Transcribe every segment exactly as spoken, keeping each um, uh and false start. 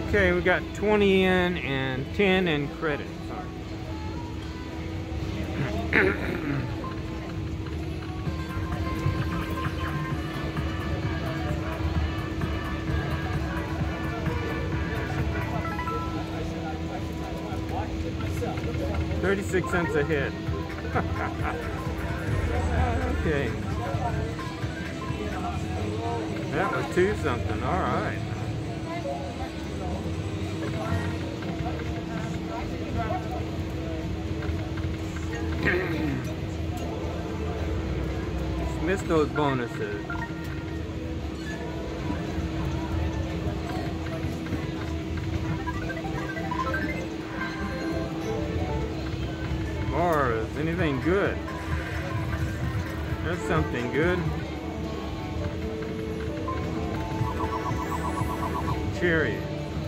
Okay, we got twenty in and ten in credit. thirty-six cents a hit. Okay. That was two something. All right. Just missed those bonuses. Bars, anything good? There's something good. Cherry.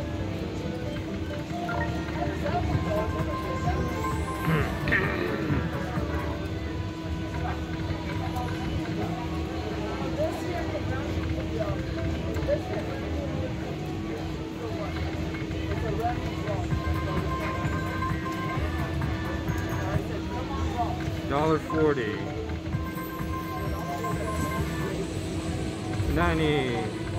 Dollar forty. Ninety.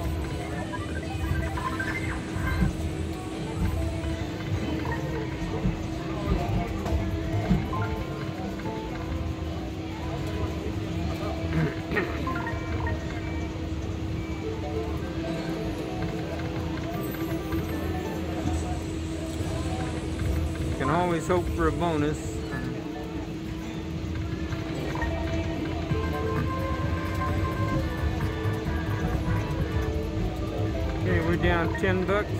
Can always hope for a bonus. Okay, we're down ten bucks.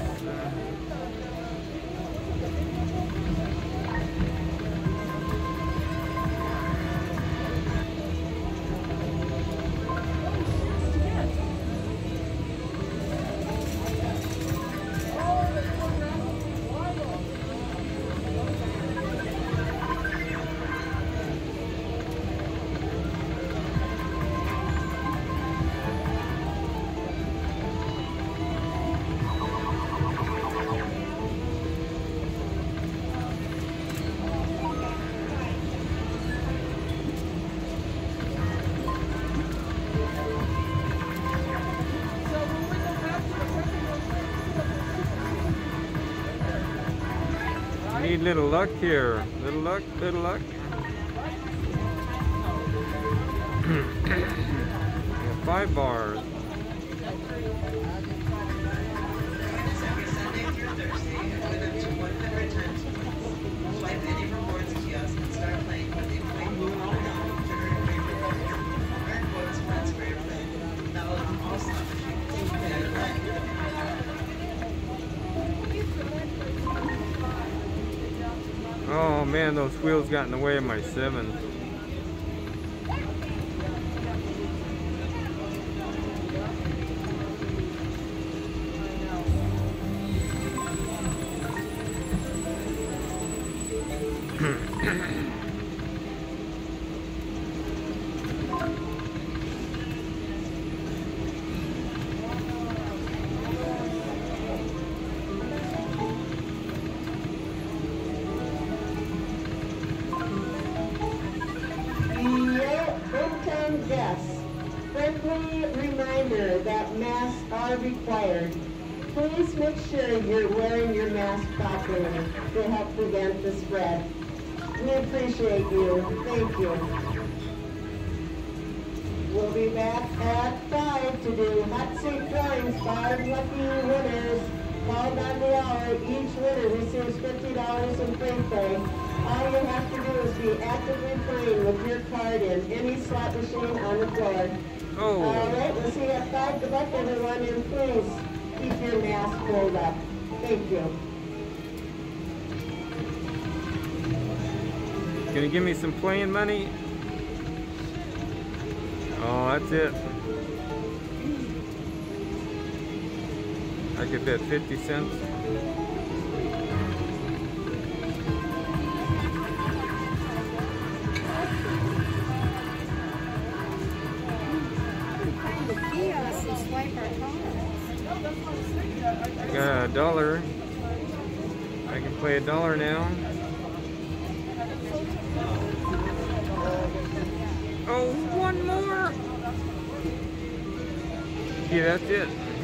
Need little luck here. Little luck, little luck. Got five bars. Oh man, those wheels got in the way of my seven. Yes. Friendly reminder that masks are required. Please make sure you're wearing your mask properly to help prevent the spread. We appreciate you. Thank you. We'll be back at five to do hot seat drawings. Five lucky winners called on the hour. Each winner receives fifty dollars in free play. All you have to do is be actively playing with your card in any slot machine on the floor. Oh. All right, we'll see you at five. Good luck, everyone, and please keep your mask pulled up. Thank you. Can you give me some playing money? Oh, that's it. I could bet fifty cents. Find the kiosk and swipe our cards. Got a dollar. I can play a dollar now. Oh, one more. Yeah, that's it.